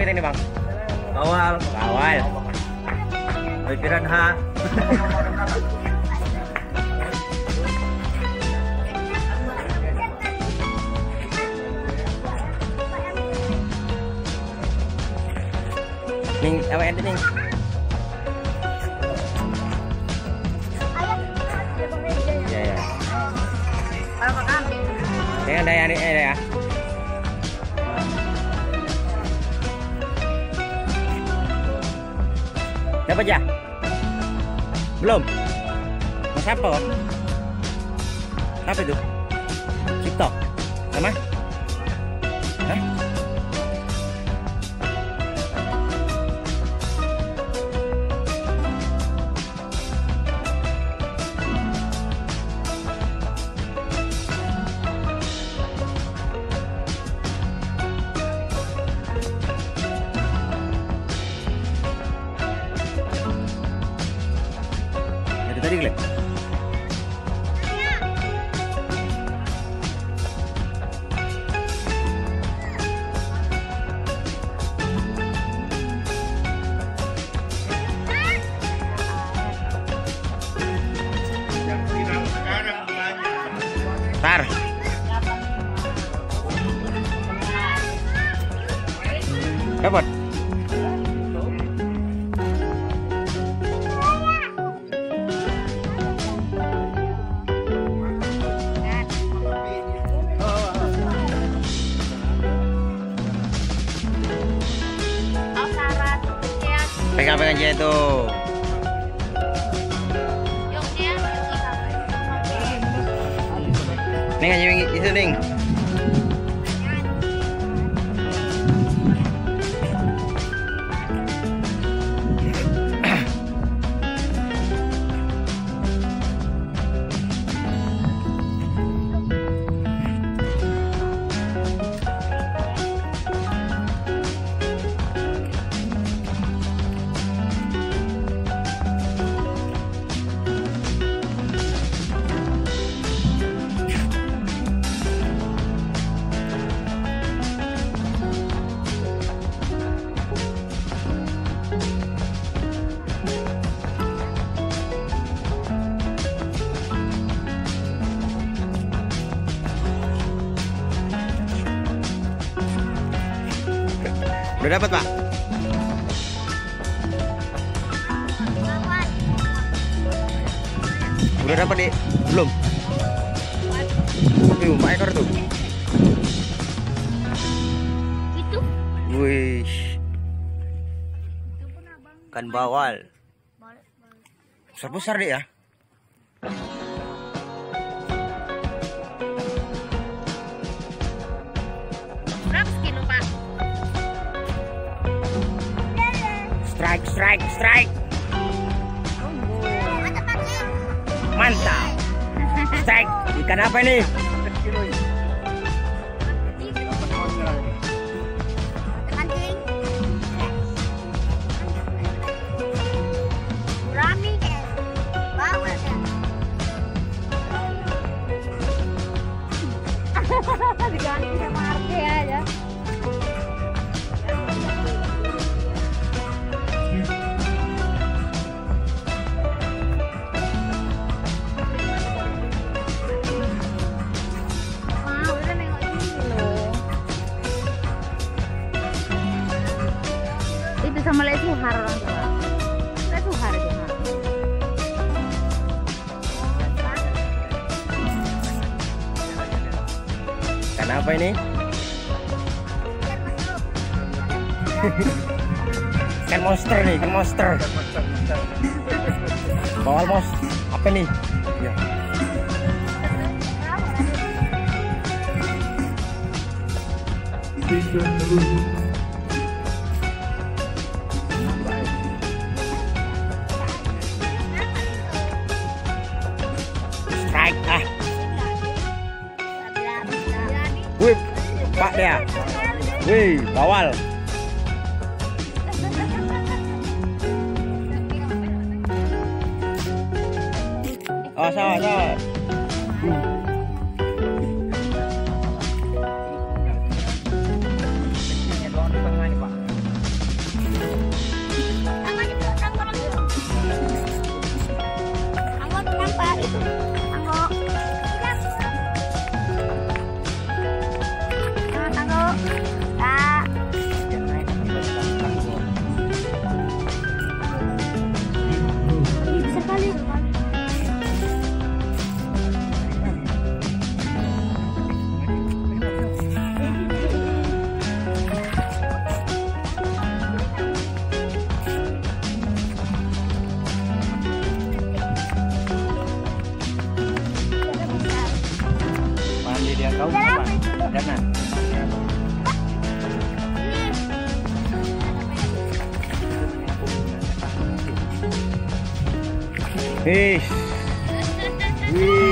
terakhir ini bang? Awal. Awal. Pikiran ha. Ning, apa yang ning? Ya ya. Dengan daya ini ya. Dapat ya? Belum? Mas apa kok? Apa itu? TikTok? Sama? Hah? Tadi Glenn. Tar. Dapat. Pegang-pegang aja itu. Ning aja itu ning. Udah dapat, Pak? Udah dapat, Dik? Belum? Tuh, 4 ekor tuh. Itu. Wih. Ikan bawal. Besar-besar, Dik ya? Berapa kilo, Pak? Strike. Mantap. Strike. Ikan apa ini? Diganti sama Arke aja. Itu sama Lesuhar orang tua. Lesuhar itu mah. Kenapa ini? Ikan monster nih, ikan monster. Bawal mos. Apa nih? Ya. Strike ah. Wih, Pak ya. Wih, bawal. Oh, salah. Tanggo. Nah, tanggo. Ah. Ih, besar kali. Mandi dia kau apa? Dana. Wih. Wih.